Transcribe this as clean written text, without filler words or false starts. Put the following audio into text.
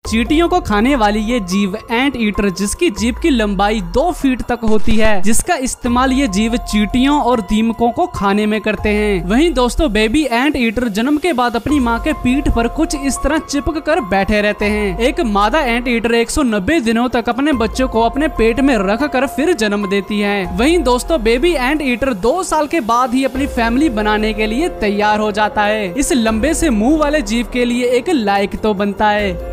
चींटियों को खाने वाली ये जीव एंट ईटर, जिसकी जीभ की लंबाई 2 फीट तक होती है, जिसका इस्तेमाल ये जीव चींटियों और दीमकों को खाने में करते हैं। वहीं दोस्तों बेबी एंट ईटर जन्म के बाद अपनी माँ के पीठ पर कुछ इस तरह चिपक कर बैठे रहते हैं। एक मादा एंट ईटर 190 दिनों तक अपने बच्चों को अपने पेट में रख कर फिर जन्म देती है। वहीं दोस्तों बेबी एंट ईटर 2 साल के बाद ही अपनी फैमिली बनाने के लिए तैयार हो जाता है। इस लंबे से मुंह वाले जीव के लिए एक लायक तो बनता है।